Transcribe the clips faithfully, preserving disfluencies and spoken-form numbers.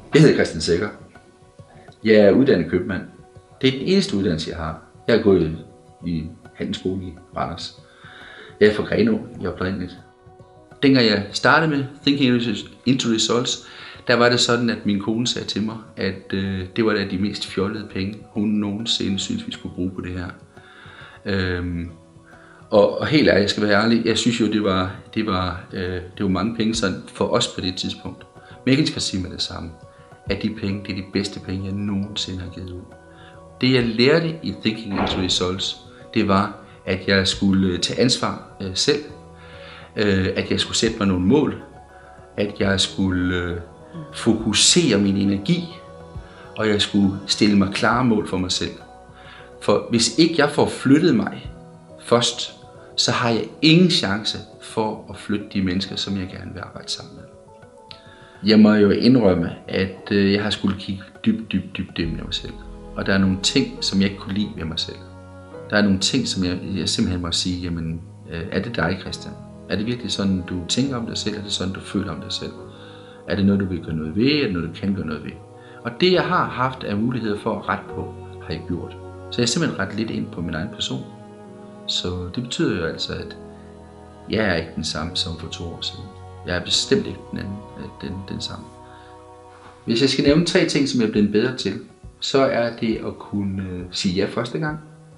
Jeg hedder Christian Sækker. Jeg er uddannet købmand. Det er den eneste uddannelse, jeg har. Jeg har gået i handelsskole i Randers. Jeg er fra Grenå i oprindeligt. Dengang jeg startede med Thinking into Results, der var det sådan, at min kone sagde til mig, at øh, det var da de mest fjollede penge, hun nogensinde synes, vi skulle bruge på det her. Øhm, og, og helt ærligt, jeg skal være ærlig, jeg synes jo, det var, det var, øh, det var mange penge sådan for os på det tidspunkt. Men jeg kan ikke sige med det samme, at de penge, det er de bedste penge, jeg nogensinde har givet ud. Det jeg lærte i Thinking into Results, det var, at jeg skulle tage ansvar øh, selv, øh, at jeg skulle sætte mig nogle mål, at jeg skulle øh, fokusere min energi, og jeg skulle stille mig klare mål for mig selv. For hvis ikke jeg får flyttet mig først, så har jeg ingen chance for at flytte de mennesker, som jeg gerne vil arbejde sammen med. Jeg må jo indrømme, at øh, jeg har skulle kigge dybt, dybt, dybt dybt med mig selv. Og der er nogle ting, som jeg ikke kunne lide ved mig selv. Der er nogle ting, som jeg, jeg simpelthen må sige, jamen, øh, er det dig, Christian? Er det virkelig sådan, du tænker om dig selv? Er det sådan, du føler om dig selv? Er det noget, du vil gøre noget ved? Er det noget, du kan gøre noget ved? Og det, jeg har haft af muligheder for at rette på, har jeg gjort. Så jeg har simpelthen rettet lidt ind på min egen person. Så det betyder jo altså, at jeg er ikke den samme som for to år siden. Jeg er bestemt ikke den, anden, den, den samme. Hvis jeg skal nævne tre ting, som jeg er blevet bedre til, så er det at kunne sige ja første gang.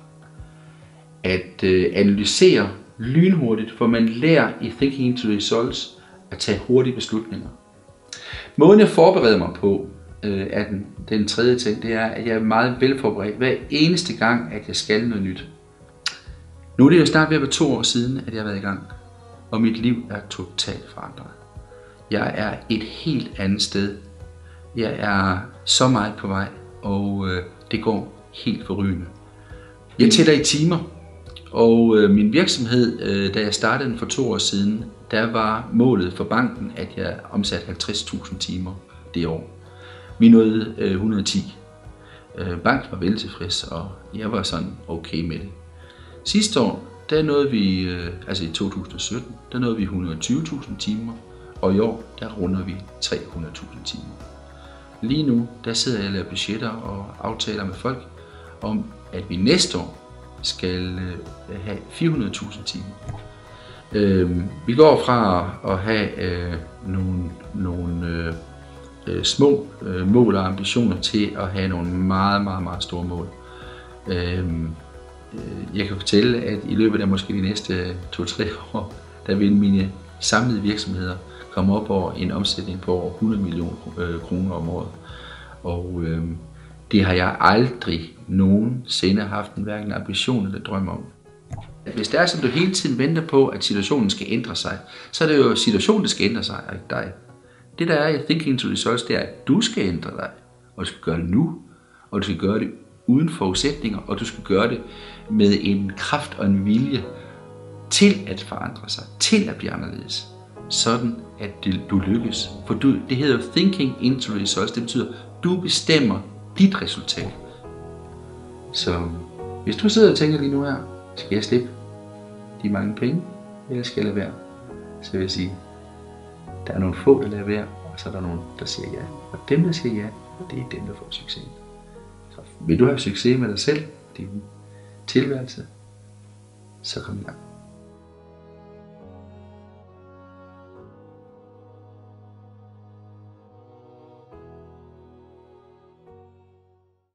At analysere lynhurtigt, for man lærer i Thinking into Results at tage hurtige beslutninger. Måden jeg forbereder mig på, er den, den tredje ting, det er, at jeg er meget velforberedt hver eneste gang, at jeg skal noget nyt. Nu er det jo snart ved at være to år siden, at jeg har været i gang, og mit liv er totalt forandret. Jeg er et helt andet sted. Jeg er så meget på vej, og øh, det går helt forrygende. Jeg tæller i timer, og øh, min virksomhed, øh, da jeg startede den for to år siden, der var målet for banken, at jeg omsatte halvtreds tusind timer det år. Vi nåede øh, et hundrede og ti. Øh, banken var vel tilfreds, og jeg var sådan okay med det. Sidste år, der nåede vi, øh, altså i to tusind og sytten, der nåede vi et hundrede og tyve tusind timer, og i år, der runder vi tre hundrede tusind timer. Lige nu, der sidder jeg og laver budgetter og aftaler med folk om, at vi næste år skal øh, have fire hundrede tusind timer. Øh, vi går fra at have øh, nogle, nogle øh, øh, små øh, mål og ambitioner til at have nogle meget, meget, meget store mål. Øh, Jeg kan fortælle, at i løbet af måske de næste to til tre år, der vil mine samlede virksomheder komme op over en omsætning på over hundrede millioner kroner om året. Og øh, det har jeg aldrig nogensinde haft en hverken ambition eller drøm om. Hvis det er sådan, at du hele tiden venter på, at situationen skal ændre sig, så er det jo situationen, der skal ændre sig, og ikke dig. Det der er i Thinking into Results, det er, at du skal ændre dig, og du skal gøre det nu, og du skal gøre det uden forudsætninger, og du skal gøre det med en kraft og en vilje til at forandre sig, til at blive anderledes, sådan at du lykkes. For du, det hedder Thinking into Results, det betyder, at du bestemmer dit resultat. Så hvis du sidder og tænker lige nu her, skal jeg slippe de mange penge, eller skal jeg lade være, så vil jeg sige, der er nogle få, der lader være, og så er der nogle, der siger ja. Og dem, der siger ja, det er dem, der får succes. Så vil du have succes med dig selv, din tilværelse, så kom i gang.